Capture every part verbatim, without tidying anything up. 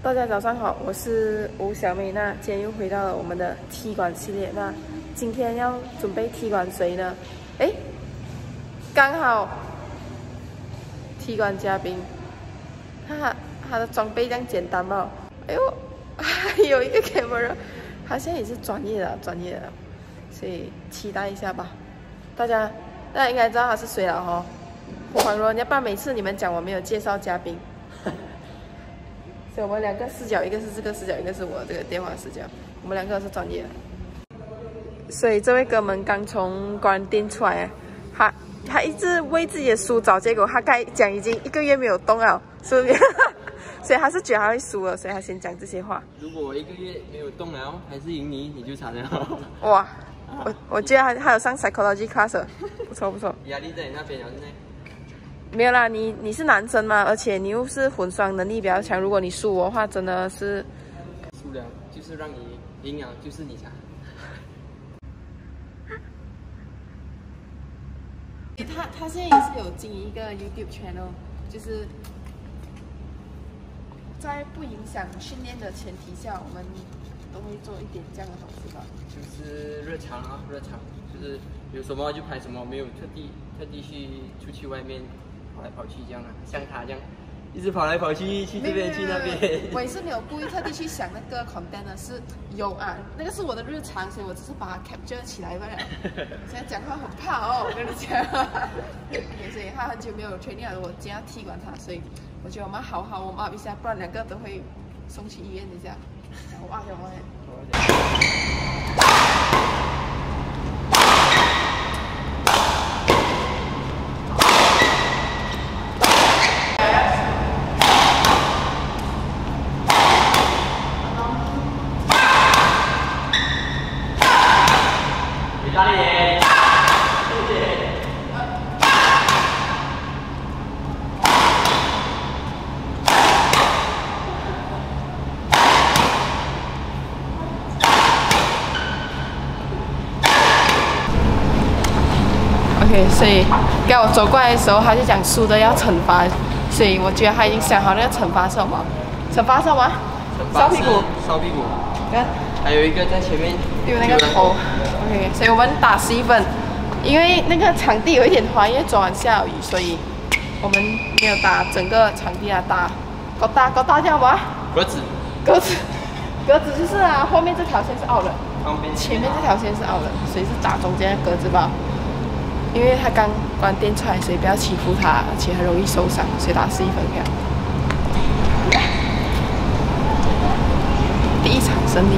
大家早上好，我是吴小美娜，今天又回到了我们的踢馆系列。那今天要准备踢馆谁呢？哎，刚好踢馆嘉宾，他他的装备这样简单吗？哎呦，还有一个 camera， 他现在也是专业的，专业的，所以期待一下吧。大家大家应该知道他是谁了哈。我黄若，要不然每次你们讲我没有介绍嘉宾。所以我们两个视角，一个是这个视角，一个是我这个电话视角，我们两个是专业的。所以这位哥们刚从关店出来，他他一直为自己的书找借口，他刚讲已经一个月没有动了，是不是？所以他是觉得他会输了，所以他先讲这些话。 如果我一个月没有动了，还是赢你，你就惨了。 哇，我我记得他他有上 psychology class， 不错不错。 压力在你那边了，现在。 没有啦，你你是男生嘛，而且你又是混双能力比较强，如果你输我的话，真的是输了就是让你赢了，就是你强。 他他现在也是有经营一个 YouTube channel， 就是在不影响训练的前提下，我们都会做一点这样的东西吧。 就是日常啊，日常就是有什么就拍什么，没有特地特地去出去外面。跑来跑去这样啊，像他这样，一直跑来跑去，去这边去那边。 我也是没有故意特地去想那个 content 的，是有啊，那个是我的日常，所以我只是把它 capture 起来罢了。现在讲话很怕哦，我跟你讲。okay, 所以他很久没有 training 了，我今天要踢馆他，所以我觉得我们好好warm up一下，不然两个都会送去医院一下。我啊，我啊。OK， 所以刚我走过来的时候，他就讲输的要惩罚，所以我觉得他已经想好那个惩罚是什么？惩罚是什么？烧屁股。 烧屁股。 看， 还有一个在前面丢那个头。OK， 所以我们打十一分，因为那个场地有一点滑，因为昨晚下雨，所以我们没有打整个场地啊，打够大够大叫吗？ 格子。 格子。格子就是啊，后面这条线是凹的，前面这条线是凹的，所以是打中间的格子吧。因为他刚关店出来，所以不要欺负他，而且很容易受伤，所以打十一分票。第一场胜利。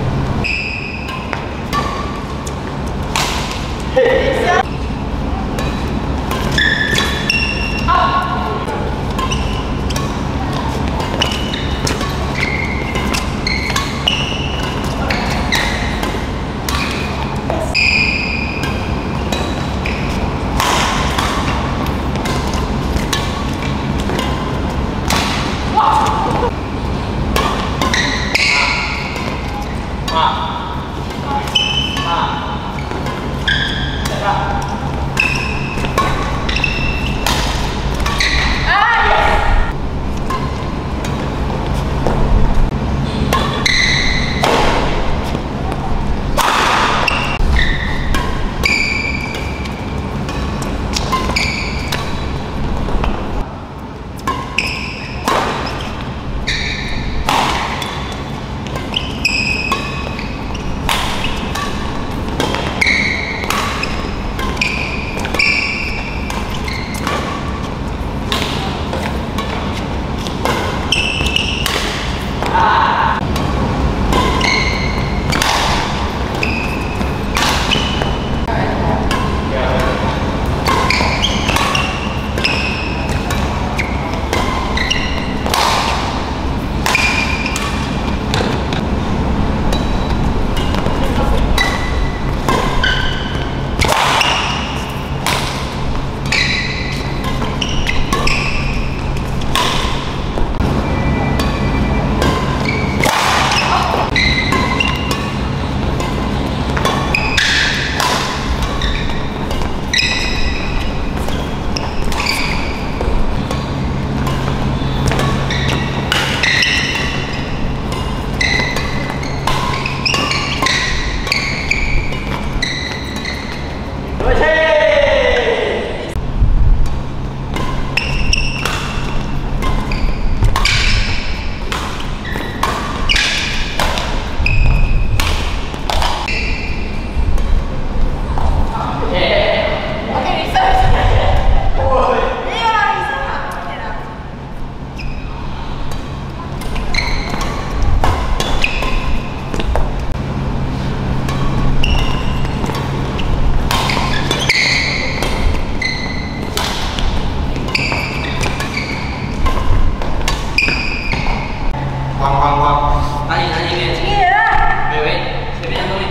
慌慌慌！哪里哪里面？ 经验啊！ 喂喂，前面东西。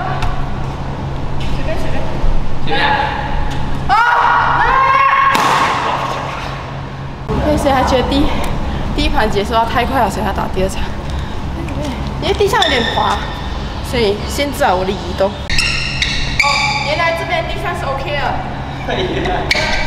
随便随便。 前面。 啊！来！那谁还觉得第第一盘结束到太快了，所以他打第二场。因为地上有点滑，所以限制了我的移动。哦，原来这边地上是 OK 的。 可以的。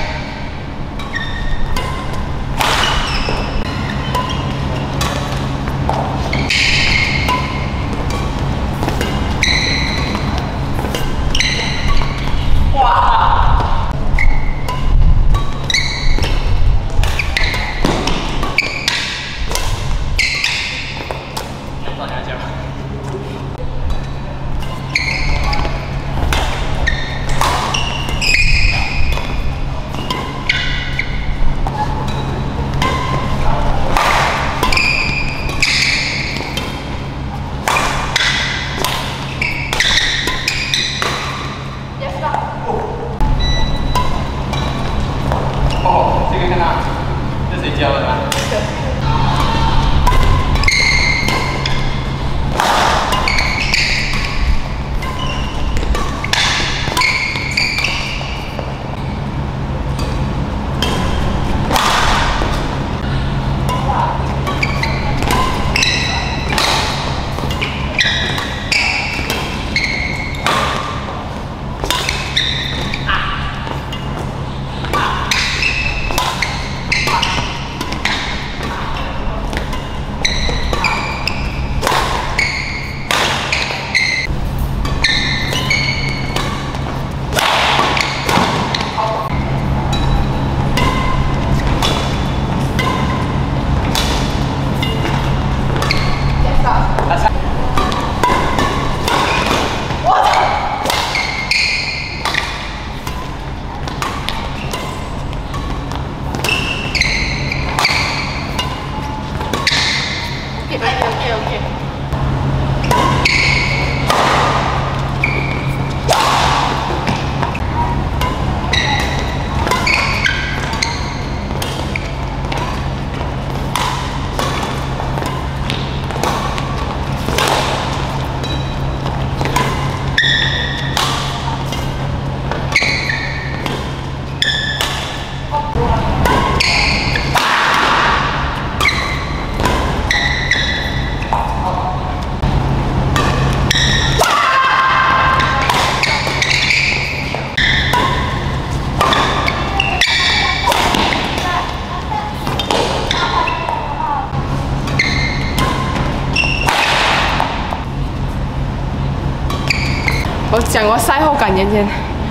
我讲我赛后感言先。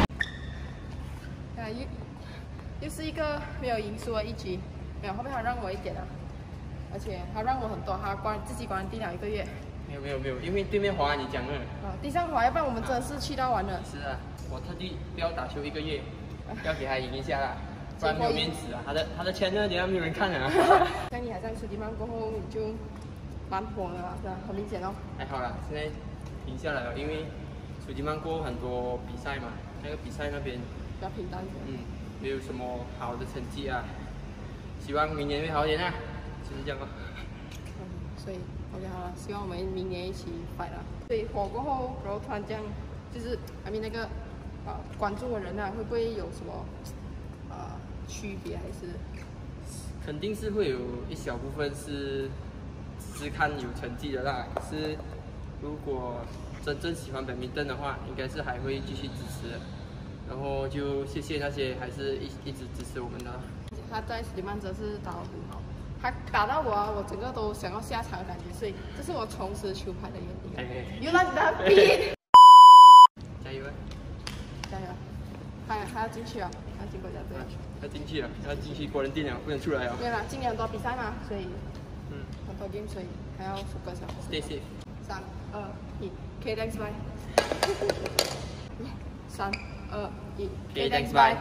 啊，又又是一个没有赢输的一局，没有后面他让我一点啊，而且他让我很多，他关自己关定了一个月。 没有没有没有，因为对面滑你讲了。 啊，地上滑，要不然我们真的是去到完了。 是啊，我特地不要打球一个月，要给他赢一下啦，不然没有面子啊。他的他的签呢，等下没有人看了。 像你还在苏迪曼过后，你就蛮火的啦，是吧？很明显哦。 还好啦，现在停下来了，因为苏迪曼过后很多比赛嘛，那个比赛那边比较平淡一点。 嗯，没有什么好的成绩啊。希望明年会好一点啊，就是这样哦。 嗯，所以 OK 好了，希望我们明年一起fight啦。所以火过后，然后突然这样，就是I mean那个呃关注的人啊，会不会有什么呃区别还是？ 肯定是会有一小部分是只是看有成绩的啦，可是如果真正喜欢badminton的话，应该是还会继续支持的。然后就谢谢那些还是一一直支持我们的。 他在苏迪曼真是打得很好，他打到我啊，我整个都想要下场的感觉，所以这是我重拾球拍的原因。You like that beat？ 加油啊！ 加油！还还要进去啊，还要进国家队。 要进去了，要进去国人店了，不能出来啊。 对啦，今年很多比赛嘛，所以嗯， 很多 game， 所以还要 focus 啊。 Stay safe。 三二一 ，K thanks bye。三二一 ，K thanks bye。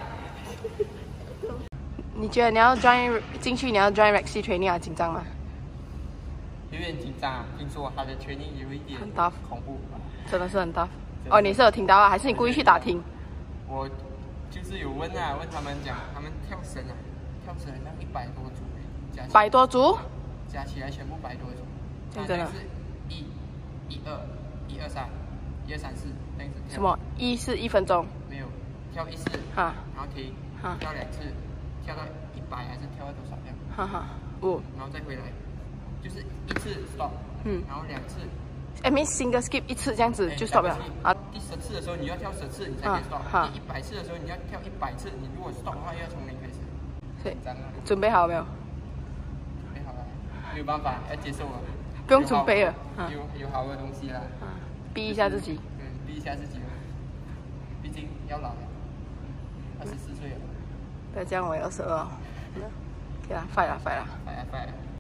你觉得你要 join 进去，你要 join Rexy training 啊？紧张吗？ 有点紧张啊，听说他的 training 有一点很 tough， 恐怖。 真的是很 tough。哦，你是有听到啊？还是你故意去打听？ 我就是有问啊，问他们讲，他们跳绳啊，跳绳那一百多组，加起百多组， 加起来全部百多组。 讲真的。 是一、一二、一二三、一二三四这样子。 什么？一是一分钟？ 没有，跳一次， 哈， 然后停， 哈， 跳两次，跳到一百还是跳到多少这样？ 哈哈，哦， 然后再回来，就是一次 stop， 嗯，然后两次。 I mean single skip 一次这样子就 stop 了啊。 第十次的时候你要跳十次，你才可以 stop。第一百次的时候你要跳一百次，你如果 stop 的话，又要从零开始。 对，准备好没有？ 准备好了，没有办法，要接受了。 不用准备了， 有有好的东西啦。 啊，逼一下自己。 嗯，逼一下自己了，毕竟要老了，二十四岁了。 不要这样，我也二十二。OK 啦，快了，快了。 快了，快了。